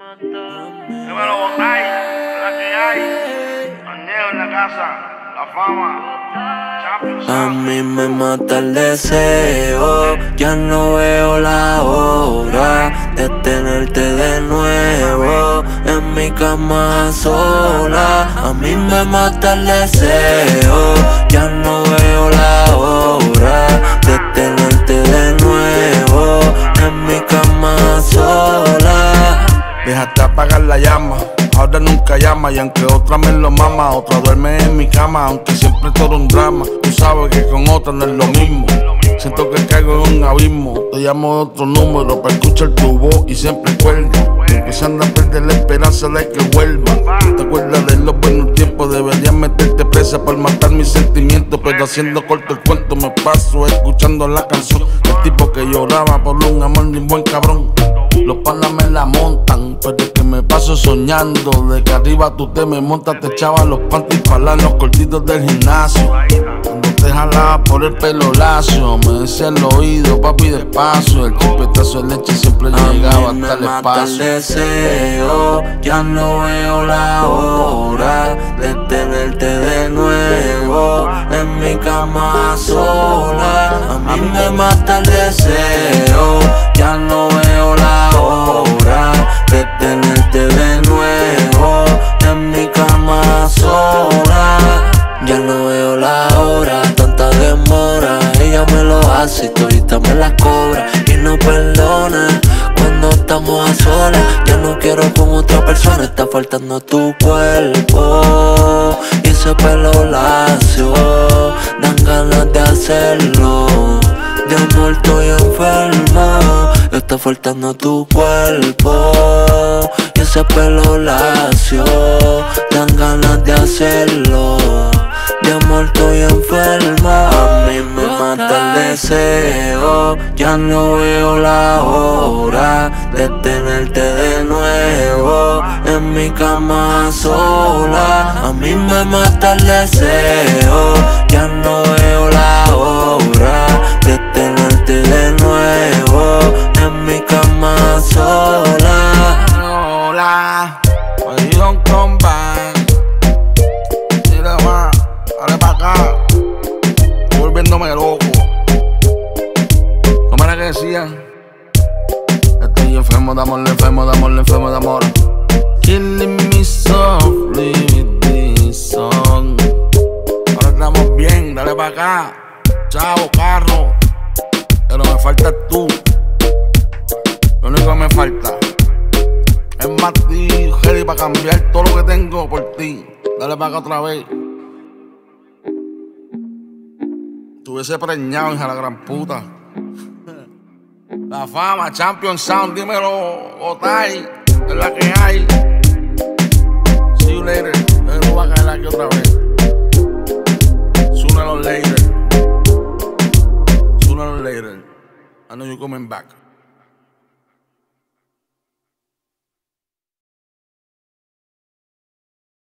Dímelo, Botay, la que hay. Maneo en la casa, la fama. A mí me mata el deseo, ya no veo la hora de tenerte de nuevo en mi cama sola. A mí me mata el deseo, ya no veo la hora de tenerte de nuevo en mi cama sola. Déjate apagar la llama, ahora nunca llama. Y aunque otra me lo mama, otra duerme en mi cama. Aunque siempre es todo un drama, tú sabes que con otra no es lo mismo. Siento que caigo en un abismo, te llamo de otro número para escuchar tu voz y siempre cuelga. Empezando a perder la esperanza de que vuelva. Te acuerdas de los buenos tiempos, deberías meterte presa por matar mis sentimientos. Pero haciendo corto el cuento me paso escuchando la canción del tipo que lloraba por un amor de un buen cabrón. Los panas me la montan, pero es que me paso soñando de que arriba tú te me montas, te echabas los panties para los cortitos del gimnasio. Cuando te jalaba por el pelo lacio, me decía el oído, papi, despacio. El chupetazo de leche siempre llegaba hasta el espacio. El deseo, ya no veo la hora de tenerte de nuevo en mi cama sola. A mí me mata el deseo, ya no veo la hora de tenerte de nuevo en mi cama sola. Ya no veo la hora, tanta demora. Ella me lo hace y todita me la cobra y no perdona cuando estamos a solas. Ya no quiero con otra persona, está faltando tu cuerpo y ese pelo lacio. Dan ganas de hacerlo, de amor estoy enfermo. Está faltando tu cuerpo y ese pelo lacio. Dan ganas de hacerlo, de amor estoy enfermo. A mí me mata el deseo, ya no veo la hora de tenerte de nuevo en mi cama sola. A mí me mata el deseo, ya no veo la hora de tenerte de nuevo en mi cama sola. Hola, I don't come back. Mira más, dale pa' acá. Estoy volviéndome loco. ¿Cómo era que decían? Estoy enfermo de amor, enfermo de amor, enfermo de amor. Killing me softly with this song. Ahora estamos bien, dale pa' acá. Chao, carro. Pero me faltas tú. Lo único que me falta es más ti, ready para cambiar todo lo que tengo por ti. Dale para acá otra vez. Estuviese preñado, hija de la gran puta. La fama, Champion Sound, dímelo, Botay, es la que hay. See you later. No va a caer aquí otra vez. Sooner or later. Sooner or later. I know you're coming back.